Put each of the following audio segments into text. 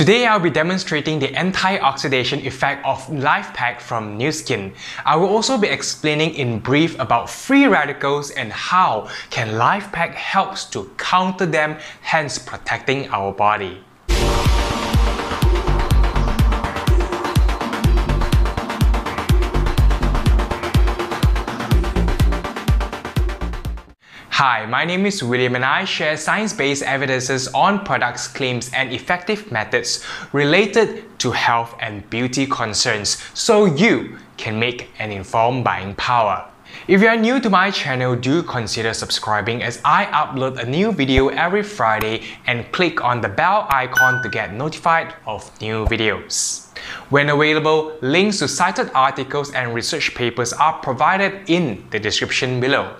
Today I'll be demonstrating the antioxidation effect of LifePak from Nu Skin. I will also be explaining in brief about free radicals and how can LifePak helps to counter them, hence protecting our body. Hi, my name is William and I share science-based evidences on products, claims and effective methods related to health and beauty concerns so you can make an informed buying power. If you are new to my channel, do consider subscribing as I upload a new video every Friday and click on the bell icon to get notified of new videos. When available, links to cited articles and research papers are provided in the description below.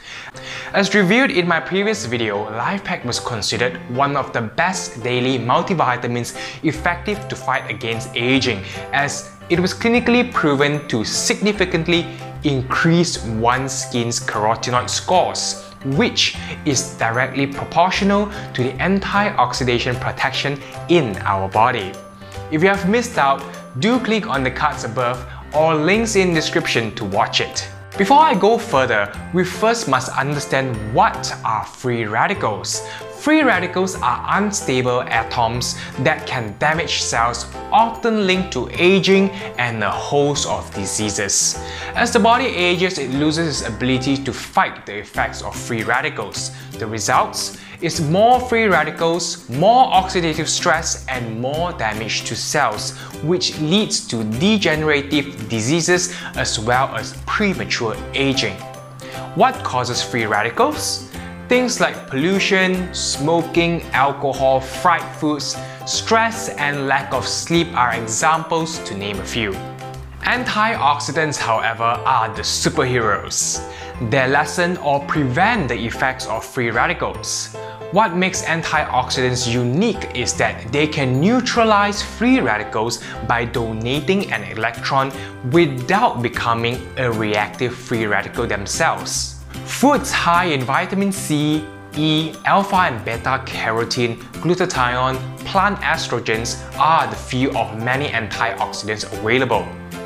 As reviewed in my previous video, LifePak was considered one of the best daily multivitamins effective to fight against aging, as it was clinically proven to significantly increase one's skin's carotenoid scores, which is directly proportional to the antioxidant protection in our body. If you have missed out, do click on the cards above or links in description to watch it. Before I go further, we first must understand what are free radicals. Free radicals are unstable atoms that can damage cells, often linked to aging and a host of diseases. As the body ages, it loses its ability to fight the effects of free radicals. The results is more free radicals, more oxidative stress, and more damage to cells, which leads to degenerative diseases as well as premature aging. What causes free radicals? Things like pollution, smoking, alcohol, fried foods, stress, and lack of sleep are examples to name a few. Antioxidants, however, are the superheroes. They lessen or prevent the effects of free radicals. What makes antioxidants unique is that they can neutralize free radicals by donating an electron without becoming a reactive free radical themselves. Foods high in vitamin C, E, alpha and beta carotene, glutathione, plant estrogens are the few of many antioxidants available.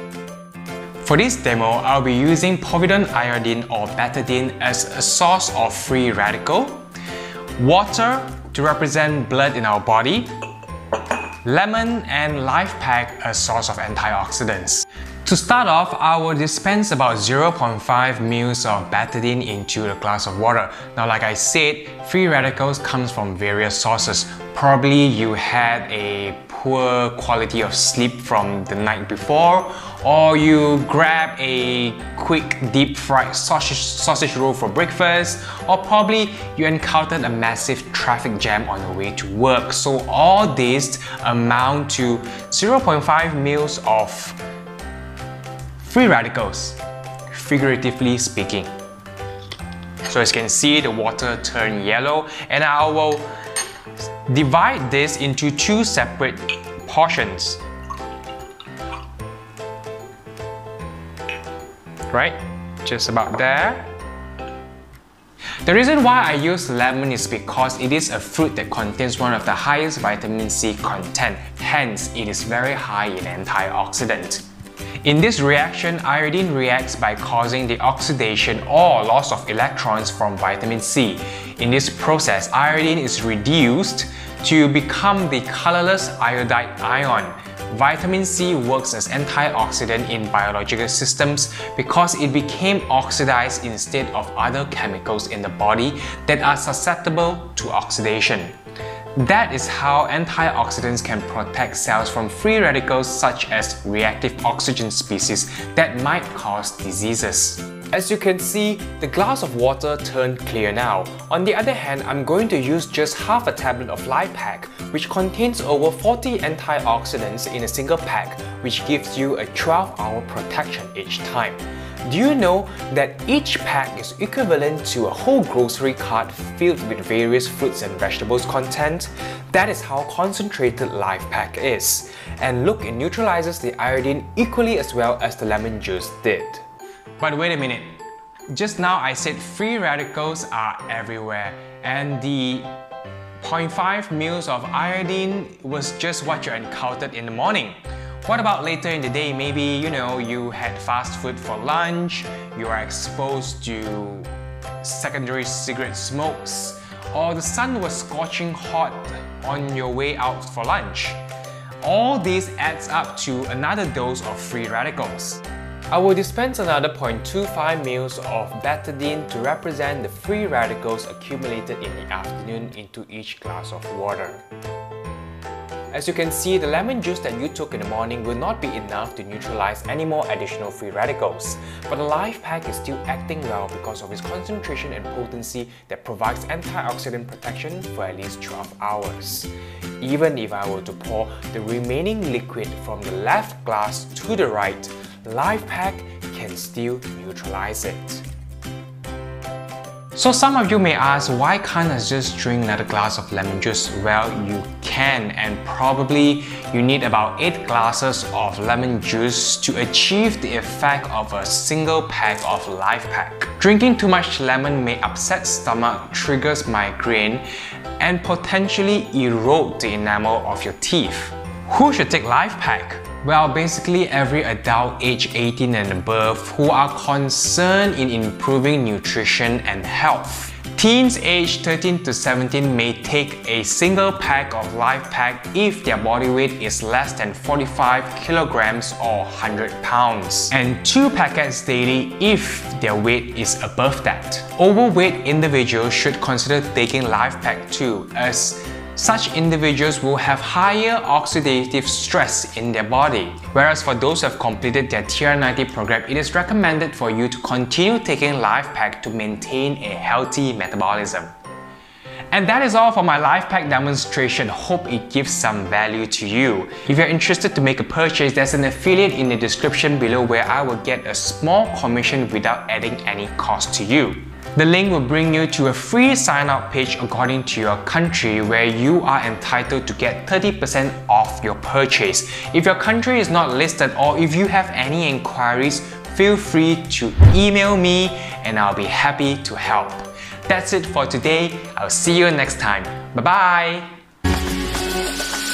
For this demo, I'll be using povidone iodine or betadine as a source of free radical, water to represent blood in our body, lemon and LifePak as source of antioxidants. To start off, I will dispense about 0.5 ml of betadine into a glass of water. Now, like I said, free radicals comes from various sources. Probably you had a poor quality of sleep from the night before, or you grab a quick deep fried sausage roll for breakfast, or probably you encountered a massive traffic jam on your way to work. So all these amount to 0.5 ml of free radicals, figuratively speaking. So as you can see, the water turned yellow, and I will divide this into two separate portions. Right? Just about there. The reason why I use lemon is because it is a fruit that contains one of the highest vitamin C content, hence it is very high in antioxidant. In this reaction, iodine reacts by causing the oxidation or loss of electrons from vitamin C. In this process, iodine is reduced to become the colorless iodide ion. Vitamin C works as antioxidant in biological systems because it became oxidized instead of other chemicals in the body that are susceptible to oxidation. That is how antioxidants can protect cells from free radicals such as reactive oxygen species that might cause diseases. As you can see, the glass of water turned clear now. On the other hand, I'm going to use just half a tablet of LifePak, which contains over 40 antioxidants in a single pack, which gives you a 12-hour protection each time. Do you know that each pack is equivalent to a whole grocery cart filled with various fruits and vegetables content? That is how concentrated LifePak is. And look, it neutralizes the iodine equally as well as the lemon juice did. But wait a minute, just now I said free radicals are everywhere, and the 0.5 mils of iodine was just what you encountered in the morning. What about later in the day? Maybe, you had fast food for lunch, you are exposed to secondary cigarette smokes, or the sun was scorching hot on your way out for lunch. All this adds up to another dose of free radicals. I will dispense another 0.25 mils of betadine to represent the free radicals accumulated in the afternoon into each glass of water. As you can see, the lemon juice that you took in the morning will not be enough to neutralize any more additional free radicals. But the LifePak is still acting well because of its concentration and potency that provides antioxidant protection for at least 12 hours. Even if I were to pour the remaining liquid from the left glass to the right, LifePak can still neutralize it. So some of you may ask, why can't I just drink another glass of lemon juice? Well, you can, and probably you need about 8 glasses of lemon juice to achieve the effect of a single pack of LifePak. Drinking too much lemon may upset stomach, triggers migraine, and potentially erode the enamel of your teeth. Who should take LifePak? Well, basically every adult age 18 and above who are concerned in improving nutrition and health. Teens aged 13 to 17 may take a single pack of LifePak if their body weight is less than 45 kilograms or 100 pounds, and 2 packets daily if their weight is above that. Overweight individuals should consider taking LifePak too, as such individuals will have higher oxidative stress in their body. Whereas for those who have completed their TR90 program, it is recommended for you to continue taking LifePak to maintain a healthy metabolism. And that is all for my LifePak demonstration. Hope it gives some value to you. If you're interested to make a purchase, there's an affiliate in the description below where I will get a small commission without adding any cost to you. The link will bring you to a free sign-up page according to your country where you are entitled to get 30% off your purchase. If your country is not listed or if you have any inquiries, feel free to email me and I'll be happy to help. That's it for today. I'll see you next time. Bye-bye!